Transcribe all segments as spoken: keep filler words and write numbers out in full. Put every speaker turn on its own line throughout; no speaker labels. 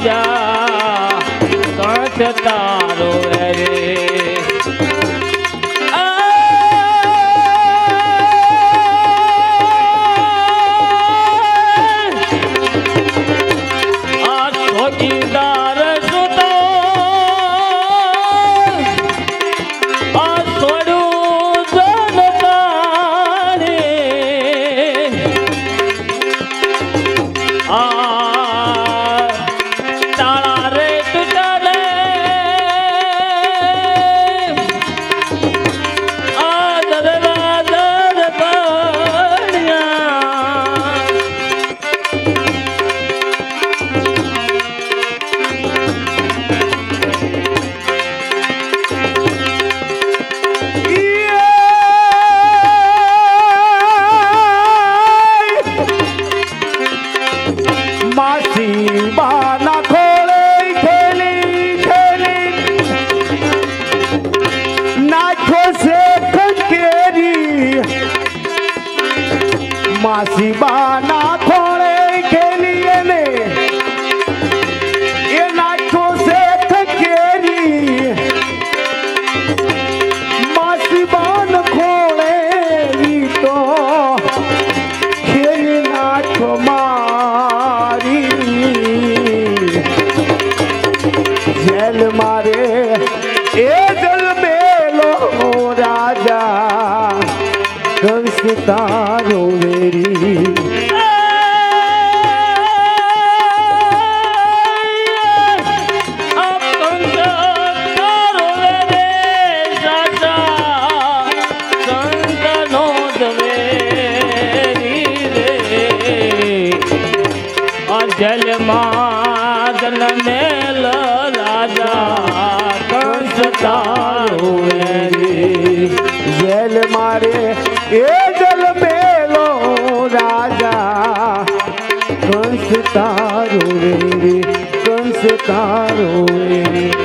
રાજા કંઠ તારો રે
માસી બાના ખોળે ખેલીએ ને એ નાખો છે થકેરી માસી બાન ખોળે તો ખેલી નાખો મારી જેલ મારે એ જલ મેલો રાજા કંસ તારો વેરી
જલ માદન મેલ રાજા કંસ તારો વેરી
જેલ મારે એ જલ મેલો રાજા કંસ તારો રે કંસ તારો રે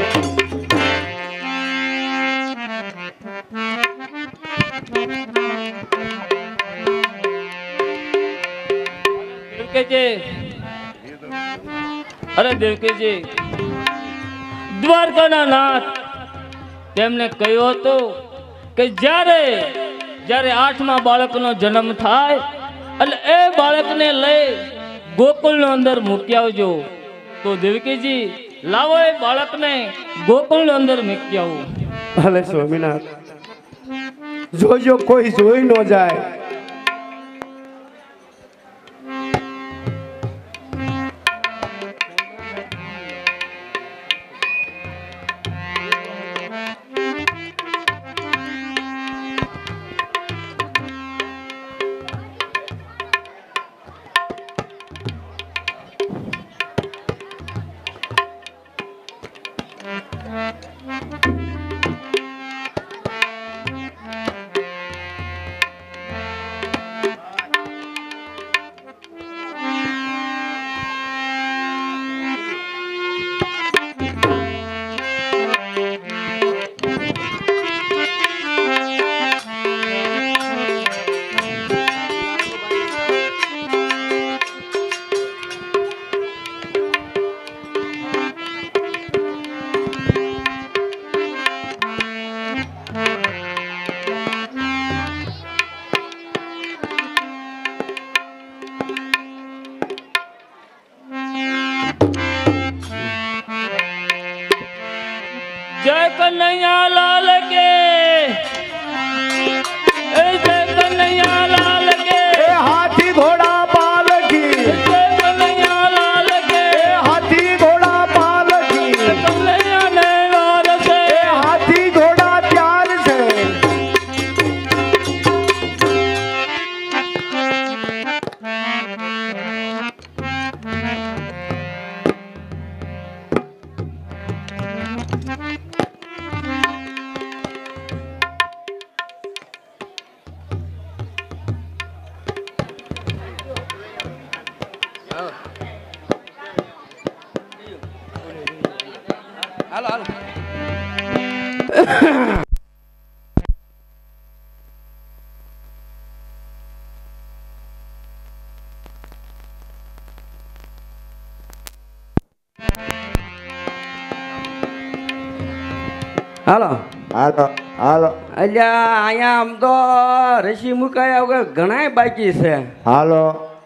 અરે દેવકીજી દ્વારકાના નાથ તેમને કહ્યું હતું કે જ્યારે જ્યારે આઠમા બાળકનો જન્મ થાય એટલે એ બાળકને લઈ ગોકુળનો અંદર મૂકી આવજો. તો દેવકીજી લાવો એ બાળકને ગોકુળનો અંદર મૂકી આવો.
ભલે સ્વામિનાથ, જોજો કોઈ જોઈ ન જાય.
जय कन्हैया लाल के, जय कन्हैया लाल के,
हाथी घोड़ा पाल की,
जय कन्हैया लाल के,
हाथी घोड़ा पाल की,
कन्हैया ने वार से,
हाथी घोड़ा प्यार से.
હાલો હાલો. હાલો
હાલો હાલો
અલ્યા અહીંયા આમ તો રસી મુકાયા વગર ઘણાય બાકી છે.
હાલો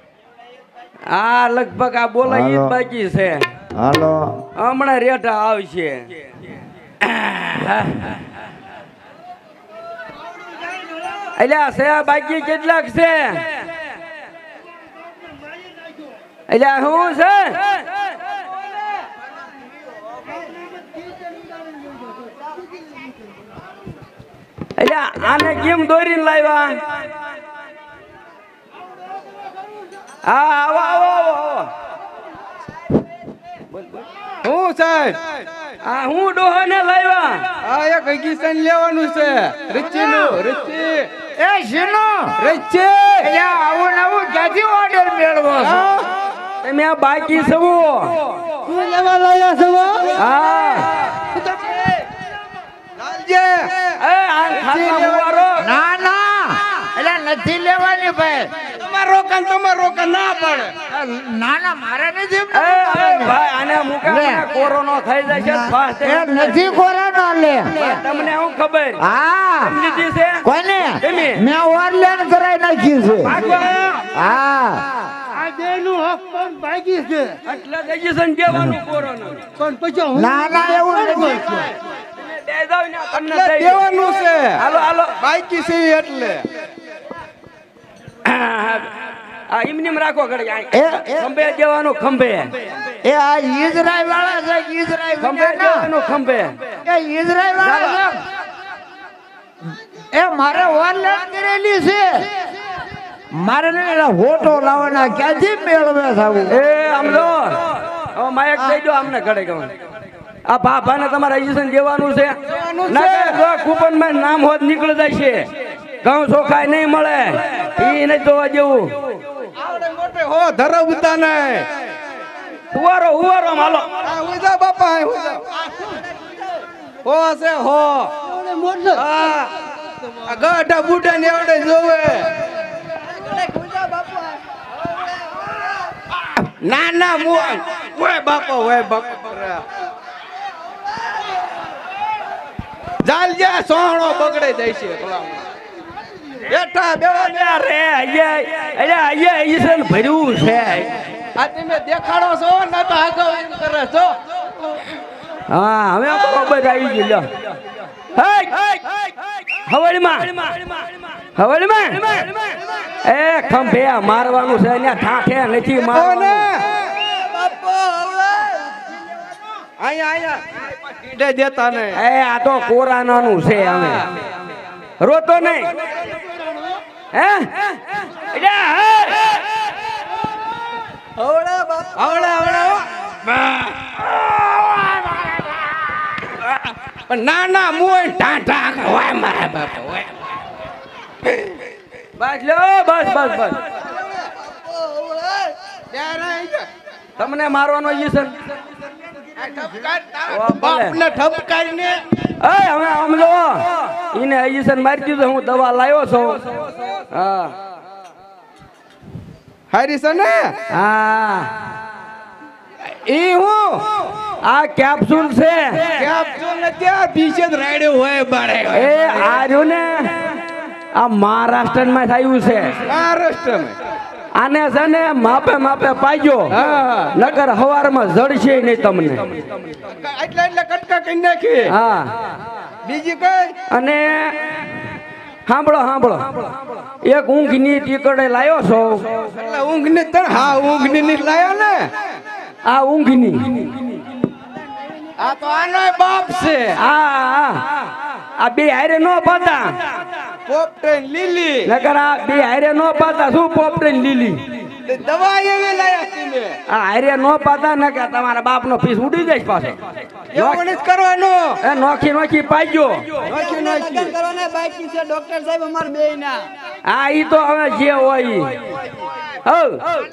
આ લગભગ આ બોલા ઈ જ
હાલો.
બાકી છે.
હાલો
હમણાં રેઠા આવશે. અલ્યા છે બાકી કેટલાક છે? અલ્યા શું છે? અલ્યા આને કેમ દોરીને લાવ્યા? હા આવો આવો આવો.
હું સાહેબ
આ હું ડોહાને લાવ્યા.
આ એક હકીકત લેવાનું છે રીચીનું રીચી
એ શીનો
રીચી
અલ્યા આવું નવું ક્યાંથી ઓર્ડર મેળવો છો?
તમે આ બાકી છો?
હું લેવા લાયા છો
હા
લાલજે
એ આ ખાતા મુવારો.
ના ના એટલે નથી લેવાની ભાઈ.
તમાર રોકન તમાર રોકન ના પડે
ના ના મારે નથી
એ એ ભાઈ આને મુકા
લે.
કોરોનો થઈ જાય છે ફાસ્ટ.
એ નથી કોરાનો લે.
તમને શું ખબર?
હા
લીધી છે
કોને
તમે?
મેં ઓનલાઈન કરાવી નાખી છે. હા
આ બેનું હક પણ ભાગી છે
એટલે થઈ જશે ને દેવાનું કોરોનો.
પણ પછી હું
ના ના એવું નથી.
દે દો ને તમને
એટલે
દઈ દઉં.
દેવાનું છે
હાલો હાલો.
બાકી છે એટલે
આ ઇમનીમ રાખો ઘડી.
એ એ
ખંભે દેવાનું ખંભે.
એ આ ઈઝરાયલ વાળા છે ઈઝરાયલ
ખંભે દેવાનું ખંભે.
એ ઈઝરાયલ વાળા છે. એ મારે ઓનલાઈન કરેલી છે. મારે ને એના ફોટો લાવવાના ક્યાંથી મેળવે થાવું?
એ આમ જો હવે માયક દઈ દો આમને ઘડે ગવાનું. આ બાપાને તમારે રજીસ્ટ્રેશન દેવાનું છે. નકર જો કૂપનમાં નામ હોત નીકળી જાય છે. ઘઉં ચોખાઈ નહીં મળે. ઈ નહીં જોવા જેવું.
આવડે મોટે હો ધરવતા નહીં
હુવારો હુવારો માલો.
આ હુજા બાપા આ હુજા હો છે હો હા આ ગાઢા બુઢા ને આવડે જોવે ના ના મોય ઓય બાપા ઓય બાપા જાલ જા સોહણો બગડે જાય છે ભલામણ બેઠા બેવા
અલ્યા રે અહીંયા અલ્યા અહીંયા ઈસન ભર્યું છે.
આ તમે દેખાડો છો ના તો આગળ એમ કરે છો
હા હવે બરોબર આવી ગયું લ્યો. હે હવળમાં હવળમાં એ ખંભે મારવાનું છે અહીંયા ઠાઠે નથી મારવાનું.
બાપા હવે આયા આયા કીડે દેતા નહીં
એ આ તો કોરાનાનું છે. હવે રોતો નહીં હે અલ્યા હે
હવડા બાપા હવડા હવડા પણ ના ના મોય ટાટા હોય મારા બાપા હોય
બસ લો બસ બસ બસ. તમને મારવાનો ઈ છે.
બાપને ઠપકારીને
એ હવે આમ જો ઈને ઇન્જેક્શન મારી દીધું. હું દવા લાવ્યો છું. હા
હારી છે ને
હા
ઈ હું
આ કેપ્સ્યુલ છે.
કેપ્સ્યુલ ને ત્યાં પીછે જ રાડ્યો હોય બારે
એ આ રહ્યું ને આ મહારાષ્ટ્રમાં થયું છે.
મહારાષ્ટ્રમાં
આને છે ને માપે માપે પાજો.
હા.
નકર હવારમાં જડશે નહીં તમને.
એટલે એટલે કટકા કરી નાખી
હા
બીજી કઈ
અને સાંભળો સાંભળો એક ઊંઘની ટીકડે લાવ્યો છો.
એટલે ઊંઘ ની તર હા ઊંઘ ની ની લાયો ને
આ ઊંઘની
આ તો આનો બાપ છે
આ આ બે હારે નો પાતા.
પોપટેન લીલી
નકર આ બે હારે નો પાતા. શું પોપટે ને લીલી
દવા એવી લાયા તમે
આ હારે નો પાતા ને કે તમારા બાપ નો પીસ ઉડી જાય પાછો.
એવું જ કરવાનું
એ નોખી નોખી પાજો.
નોખી નોખી
આ ઈ તો હવે જે હોય ઈ. હવ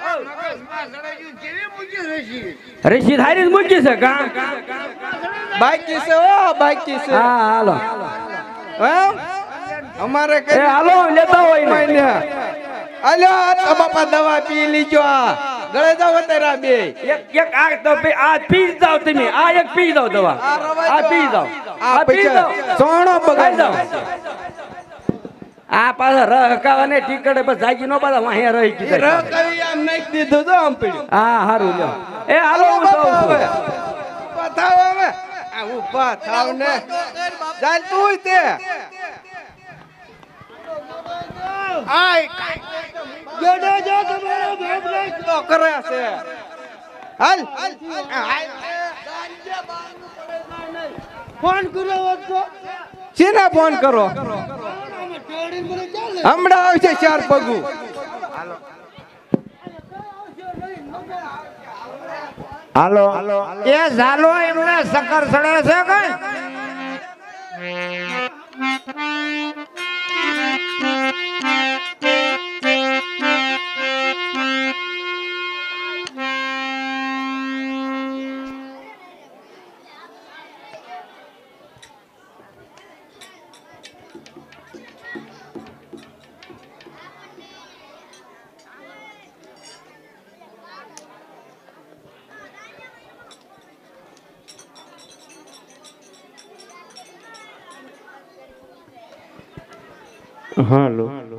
રશીદ હારી જ મૂકી છે કા.
બાકી છે ઓ બાકી છે
હા હાલો
એમ અમારે
એ
કઈ
હાલો લેતા હોય ને.
ને અલ્યો આ તો બાપા દવા પી લીજો આ ગળે જાવ તેરા બે
એક એક આ તો પી- આ પી જાવ તમે. આ એક પી જાવ દવા.
આ રવા
આ
દો.
પી જાવ.
આ પૈસા સોણો બગાડ દો.
આ પાછા ર હકાવાને ટીકડે બસ જાગી નો પાછા વાહે રહી
એ
કીધા
ર કઈ આમ નાખી દીધું તો આમ પડ્યું.
હા હારું લ્યો એ હાલો હું
બાપા
જાઉં
હવે.
છું.
ઊભા થાવ હવે. આ ઊભા થાવ ને ચાલ તું તે આય
જોડે જો તમારો ભેગ નહીં.
તો કરે છે. હાલ હાલ.
ફોન કર્યો હોત તો
શેને ફોન કરો? હમણાં આવશે ચાર પગું.
હાલો એ ઝાલો એમને સકર સડે છે કઈ
હાલો